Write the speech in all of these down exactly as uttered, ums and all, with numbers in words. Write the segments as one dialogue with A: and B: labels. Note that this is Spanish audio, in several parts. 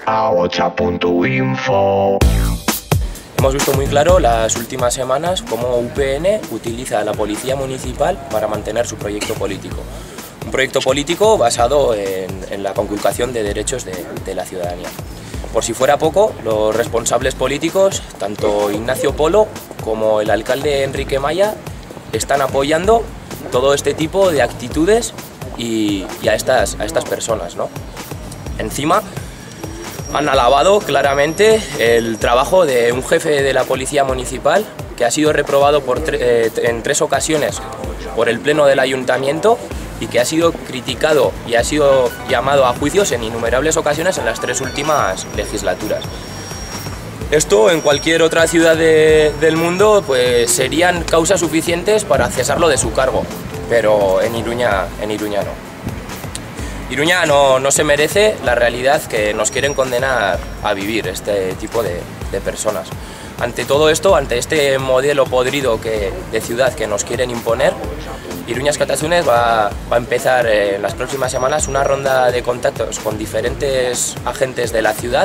A: aocha punto info.
B: Hemos visto muy claro las últimas semanas cómo U P N utiliza a la policía municipal para mantener su proyecto político. Un proyecto político basado en, en la conculcación de derechos de, de la ciudadanía. Por si fuera poco, los responsables políticos, tanto Ignacio Polo como el alcalde Enrique Maya, están apoyando todo este tipo de actitudes y, y a, estas, a estas personas, ¿no? Encima, han alabado claramente el trabajo de un jefe de la policía municipal que ha sido reprobado por tre eh, en tres ocasiones por el pleno del ayuntamiento y que ha sido criticado y ha sido llamado a juicios en innumerables ocasiones en las tres últimas legislaturas. Esto en cualquier otra ciudad de, del mundo pues serían causas suficientes para cesarlo de su cargo, pero en Iruña, en Iruña no. Iruña no, no se merece la realidad que nos quieren condenar a vivir este tipo de, de personas. Ante todo esto, ante este modelo podrido que, de ciudad que nos quieren imponer, Iruña Askatasunes va, va a empezar en las próximas semanas una ronda de contactos con diferentes agentes de la ciudad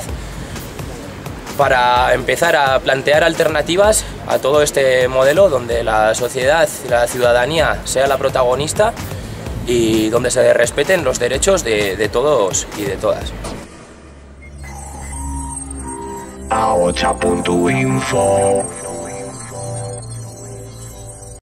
B: para empezar a plantear alternativas a todo este modelo donde la sociedad y la ciudadanía sea la protagonista y donde se respeten los derechos de, de todos y de todas.
A: aocha punto info